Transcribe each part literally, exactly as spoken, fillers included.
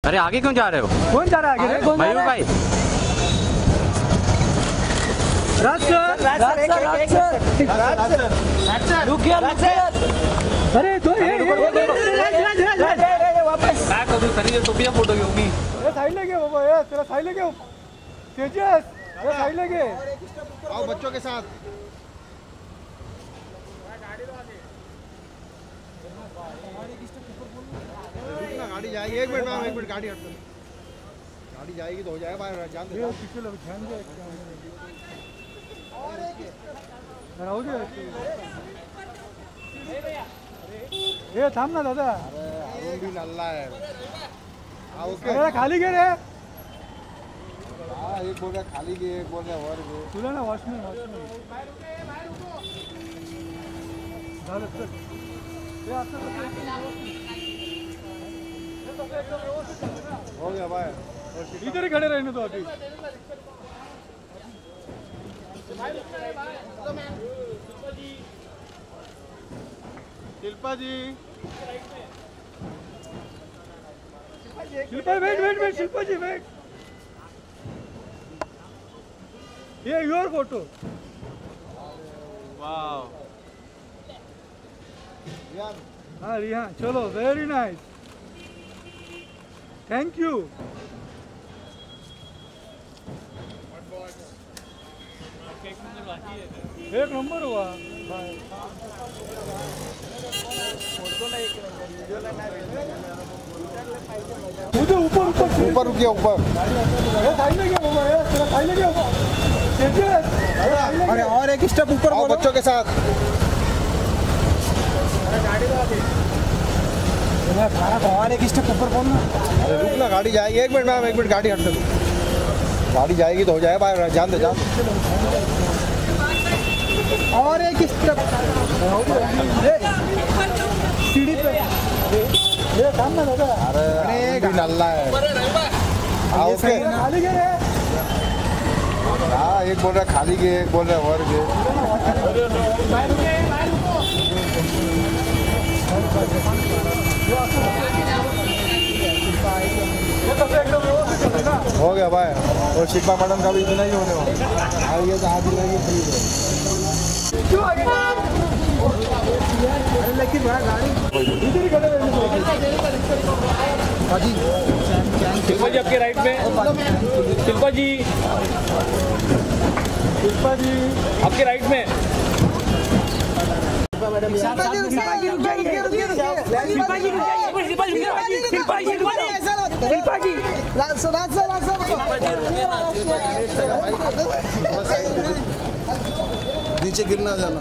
अरे आगे क्यों जा रहे हो? कौन जा रहा है आगे? कौन मयूर भाई राज सर, राज सर, एक एक एक राज सर, राज सर, रुक गया, रुक गया। अरे तो ये राज राज राज राज वापस बैक हो सर, ये टोपियां फोटो होगी। अरे साइड लेके बाबा, ये तेरा साइड लेके तेजस, अरे साइड लेके आओ बच्चों के साथ। गाड़ी जाएगी, एक मिनट में, एक मिनट गाड़ी हट, गाड़ी जाएगी तो हो जाएगा बाहर, जान दे ध्यान दे हो गया। ये थाम ना दादा, अरे भी नल्ला है। हाँ ओके, अरे खाली गे रे। हाँ एक बोल रहा खाली गे, एक बोल रहा और गे। सुना ना वॉचमैन, वॉचमैन दादा चल, ये आपसे हो गया भाई, इधर ही खड़े रहने दो अभी। Shilpa ji, Shilpa wait wait wait, Shilpa ji wait, ये योर फोटो। वाह हाँ रिहा, चलो वेरी नाइस, थैंक यू। एक नंबर हुआ मुझे ऊपर ऊपर ऊपर रुकिए, ऊपर साइड में क्या हुआ है, तेरा साइड में क्या हुआ? अरे और एक स्टेप ऊपर आओ बच्चों के साथ। और एक स्टेप ऊपर बोलना। अरे रुक ना, गाड़ी जाएगी, एक मिनट मैम, एक मिनट गाड़ी हट दो, गाड़ी जाएगी तो हो जाएगा बाहर, जान दे जान। और एक स्टेप सीढ़ी पे, ये काम ना दादा। अरे भी नल्ला है। हाँ ओके, खाली गे रे। हाँ एक बोल रहा खाली गे, एक बोल रहा और गे। हो गया भाई, और शिल्पा मैडम का भी इतना ही होने वाला। आइए तो आज ही फ्री लेकिन गाड़ी इधर ही खड़े रहने दो। शिल्पा जी आपके राइट में, शिल्पा जी, शिल्पा जी आपके राइट में। शिल्पा जी रुक जाइए, शिल्पा जी रुक जाइए, शिल्पा जी रुक जाइए, शिल्पा जी, शिल्पा जी, शिल्पा जी, राज राज राज नीचे गिरना जाना।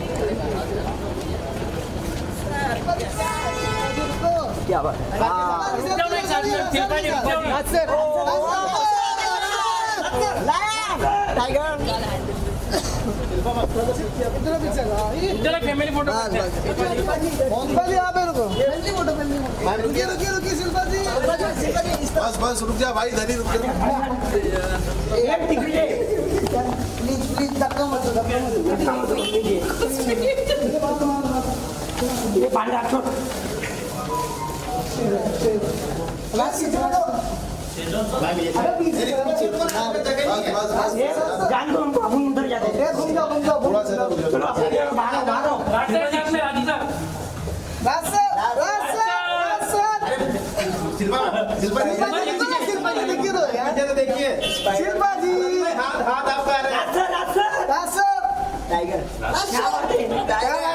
क्या बात है, tiger family photo. Shilpa ji आप रुको, फैमिली फोटो, रुकिए रुकिए रुकिए शिल्पा जी, बस बस रुक जा भाई, इधर ही रुक जा, प्लीज प्लीज धक्का मत दो, धक्का मत दो, ये पानी रख छोड़। जान दो हमको, हम उधर जाते हैं। घूम जाओ घूम जाओ, थोड़ा सा चलो बाहर बाहर रास्ते में आदि सर, रास्ते रास्ते रास्ते। शिल्पा शिल्पा शिल्पा जी देखिए तो यार, जरा देखिए शिल्पा जी, हाथ हाथ आपका, रास्ते रास्ते रास्ते, टाइगर टाइगर